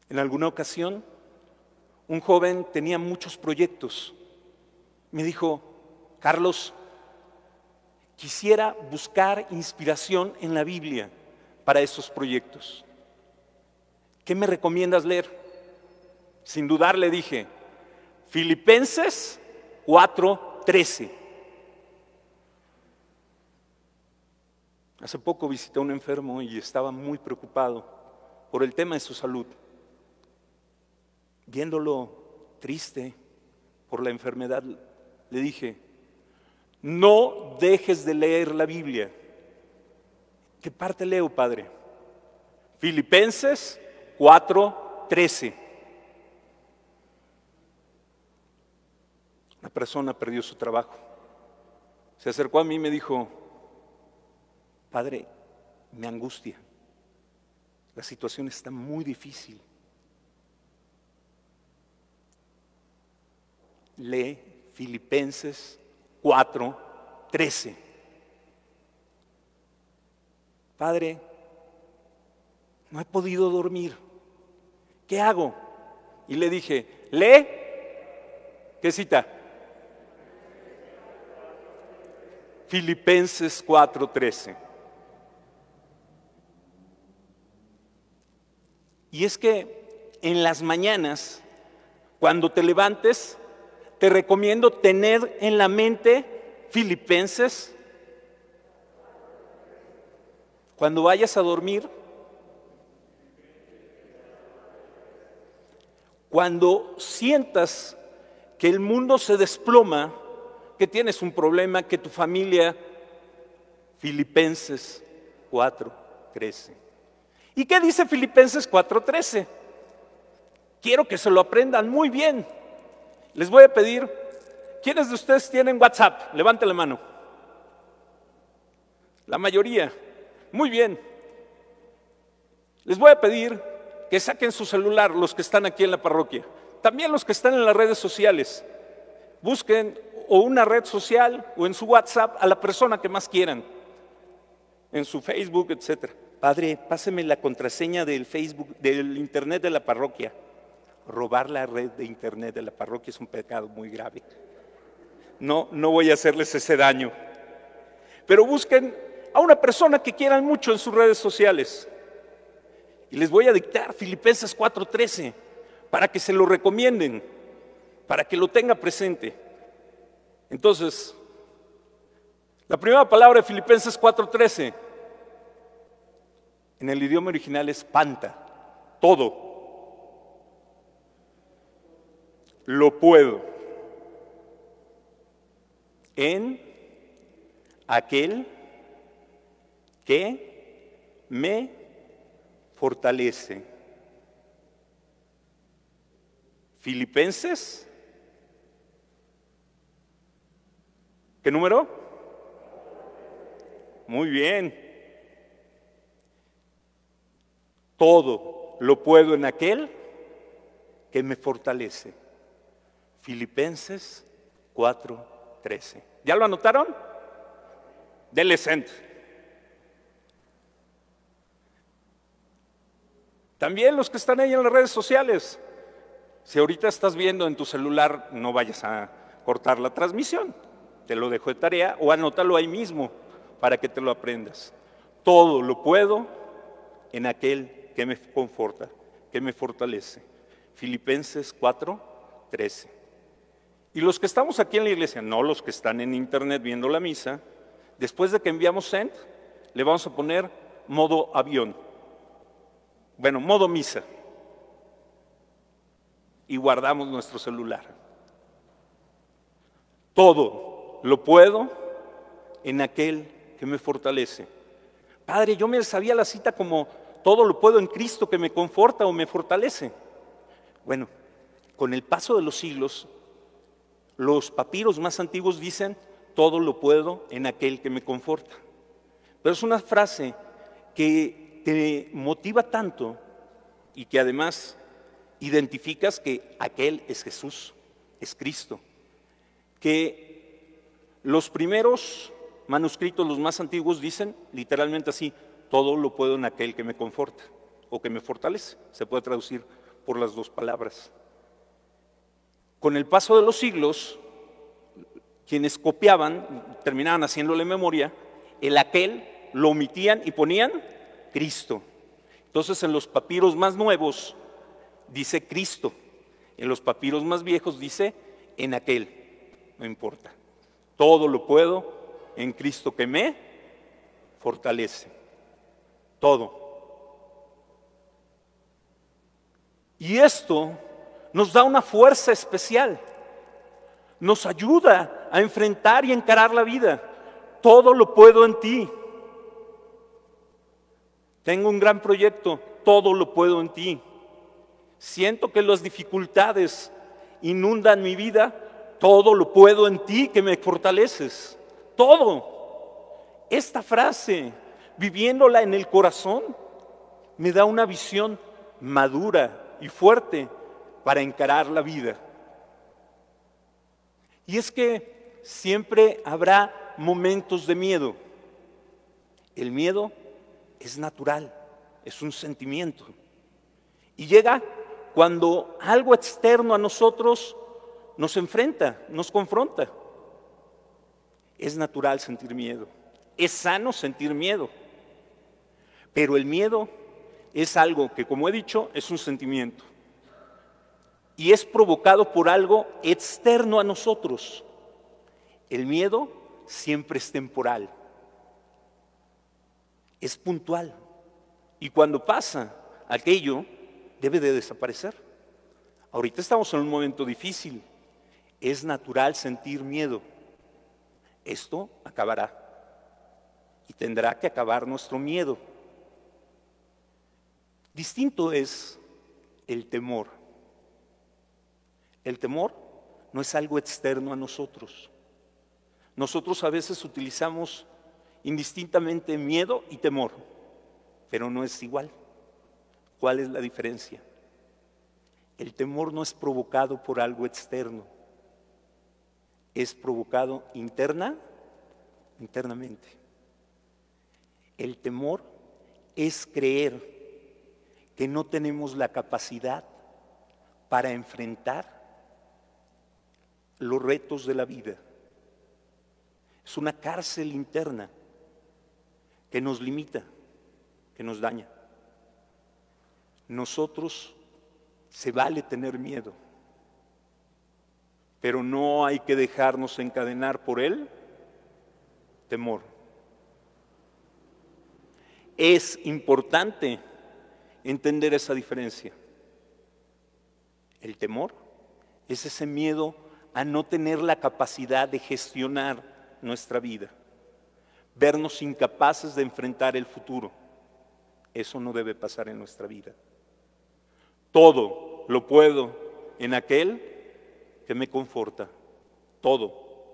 En alguna ocasión, un joven tenía muchos proyectos. Me dijo: Carlos, quisiera buscar inspiración en la Biblia para esos proyectos. ¿Qué me recomiendas leer? Sin dudar le dije: Filipenses 4:13. Hace poco visité a un enfermo y estaba muy preocupado por el tema de su salud. Viéndolo triste por la enfermedad, le dije: no dejes de leer la Biblia. ¿Qué parte leo, padre? Filipenses 4:13. Una persona perdió su trabajo. Se acercó a mí y me dijo: padre, me angustia. La situación está muy difícil. Lee Filipenses 4:13. Padre, no he podido dormir. ¿Qué hago? Y le dije: lee. ¿Qué cita? Filipenses 4:13. Y es que en las mañanas, cuando te levantes, te recomiendo tener en la mente Filipenses. Cuando vayas a dormir, cuando sientas que el mundo se desploma, que tienes un problema, que tu familia, Filipenses 4:13. ¿Y qué dice Filipenses 4:13? Quiero que se lo aprendan muy bien. Les voy a pedir, ¿quiénes de ustedes tienen WhatsApp? Levanten la mano. La mayoría. Muy bien. Les voy a pedir que saquen su celular, los que están aquí en la parroquia. También los que están en las redes sociales. Busquen o una red social o en su WhatsApp a la persona que más quieran. En su Facebook, etc. Padre, páseme la contraseña del Facebook, del internet de la parroquia. Robar la red de internet de la parroquia es un pecado muy grave. No voy a hacerles ese daño. Pero busquen a una persona que quieran mucho en sus redes sociales. Y les voy a dictar Filipenses 4:13 para que se lo recomienden, para que lo tenga presente. Entonces, la primera palabra de Filipenses 4:13 en el idioma original es panta, todo. Lo puedo en aquel que me fortalece. Filipenses, ¿qué número? Muy bien. Todo lo puedo en aquel que me fortalece. Filipenses 4:13. ¿Ya lo anotaron? Denle send. También los que están ahí en las redes sociales. Si ahorita estás viendo en tu celular, no vayas a cortar la transmisión. Te lo dejo de tarea o anótalo ahí mismo para que te lo aprendas. Todo lo puedo en aquel que me conforta, que me fortalece. Filipenses 4:13. Y los que estamos aquí en la iglesia, no los que están en internet viendo la misa, después de que enviamos send, le vamos a poner modo avión. Bueno, modo misa. Y guardamos nuestro celular. Todo lo puedo en aquel que me fortalece. Padre, yo me sabía la cita como todo lo puedo en Cristo que me conforta o me fortalece. Bueno, con el paso de los siglos, los papiros más antiguos dicen todo lo puedo en aquel que me conforta. Pero es una frase que te motiva tanto y que además identificas que aquel es Jesús, es Cristo. Que los primeros manuscritos, los más antiguos, dicen literalmente así: todo lo puedo en aquel que me conforta o que me fortalece. Se puede traducir por las dos palabras. Con el paso de los siglos, quienes copiaban, terminaban haciéndole memoria, el aquel lo omitían y ponían Cristo. Entonces en los papiros más nuevos dice Cristo, en los papiros más viejos dice en aquel, no importa. Todo lo puedo en Cristo que me fortalece. Todo. Y esto nos da una fuerza especial. Nos ayuda a enfrentar y encarar la vida. Todo lo puedo en ti. Tengo un gran proyecto, todo lo puedo en ti. Siento que las dificultades inundan mi vida, todo lo puedo en ti que me fortaleces. Todo. Esta frase, viviéndola en el corazón, me da una visión madura y fuerte para encarar la vida. Y es que siempre habrá momentos de miedo. El miedo es natural, es un sentimiento. Y llega cuando algo externo a nosotros nos enfrenta, nos confronta. Es natural sentir miedo, es sano sentir miedo. Pero el miedo es algo que, como he dicho, es un sentimiento. Y es provocado por algo externo a nosotros. El miedo siempre es temporal, es puntual. Y cuando pasa aquello, debe de desaparecer. Ahorita estamos en un momento difícil. Es natural sentir miedo. Esto acabará. Y tendrá que acabar nuestro miedo. Distinto es el temor. El temor no es algo externo a nosotros. Nosotros a veces utilizamos indistintamente miedo y temor, pero no es igual. ¿Cuál es la diferencia? El temor no es provocado por algo externo, es provocado internamente. El temor es creer que no tenemos la capacidad para enfrentar los retos de la vida. Es una cárcel interna que nos limita, que nos daña. Nosotros se vale tener miedo, pero no hay que dejarnos encadenar por el temor. Es importante entender esa diferencia. El temor es ese miedo a no tener la capacidad de gestionar nuestra vida, vernos incapaces de enfrentar el futuro. Eso no debe pasar en nuestra vida. Todo lo puedo en aquel que me conforta. Todo.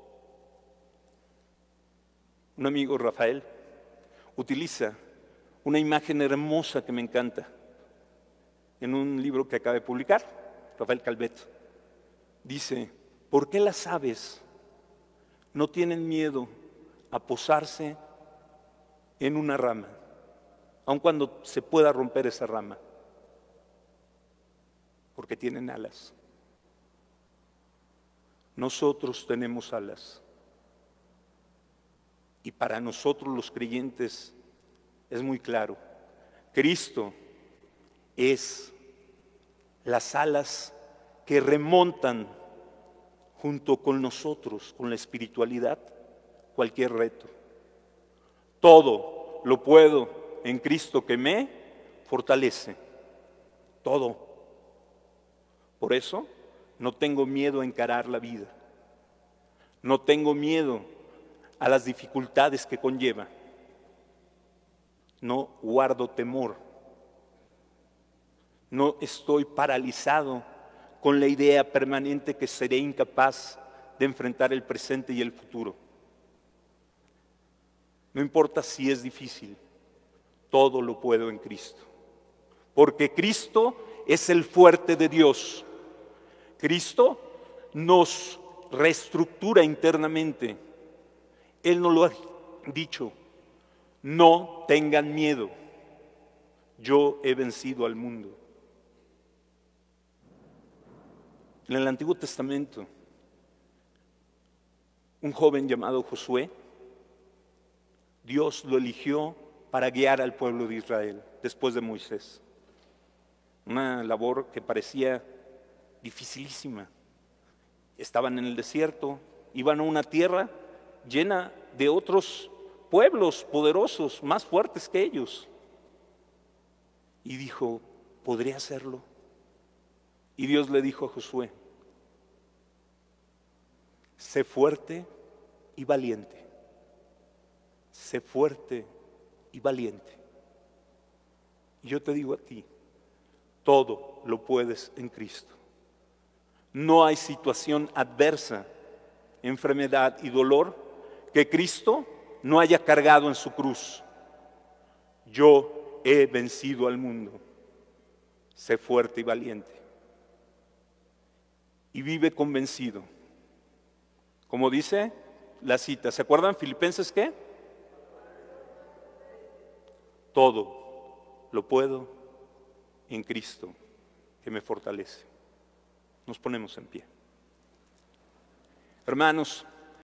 Un amigo, Rafael, utiliza una imagen hermosa que me encanta en un libro que acaba de publicar, Rafael Calvet. Dice: ¿por qué las aves no tienen miedo a posarse en una rama, aun cuando se pueda romper esa rama? Porque tienen alas. Nosotros tenemos alas. Y para nosotros los creyentes es muy claro. Cristo es las alas que remontan junto con nosotros, con la espiritualidad, cualquier reto. Todo lo puedo en Cristo que me fortalece. Todo. Por eso no tengo miedo a encarar la vida. No tengo miedo a las dificultades que conlleva. No guardo temor. No estoy paralizado con la idea permanente que seré incapaz de enfrentar el presente y el futuro. No importa si es difícil, todo lo puedo en Cristo. Porque Cristo es el fuerte de Dios. Cristo nos reestructura internamente. Él nos lo ha dicho: no tengan miedo, yo he vencido al mundo. En el Antiguo Testamento, un joven llamado Josué, Dios lo eligió para guiar al pueblo de Israel después de Moisés. Una labor que parecía dificilísima. Estaban en el desierto, iban a una tierra llena de otros pueblos poderosos, más fuertes que ellos. Y dijo, ¿podré hacerlo? Y Dios le dijo a Josué, sé fuerte y valiente. Sé fuerte y valiente. Y yo te digo a ti, todo lo puedes en Cristo. No hay situación adversa, enfermedad y dolor que Cristo no haya cargado en su cruz. Yo he vencido al mundo. Sé fuerte y valiente. Y vive convencido. Como dice la cita, ¿se acuerdan Filipenses qué? Todo lo puedo en Cristo que me fortalece. Nos ponemos en pie. Hermanos,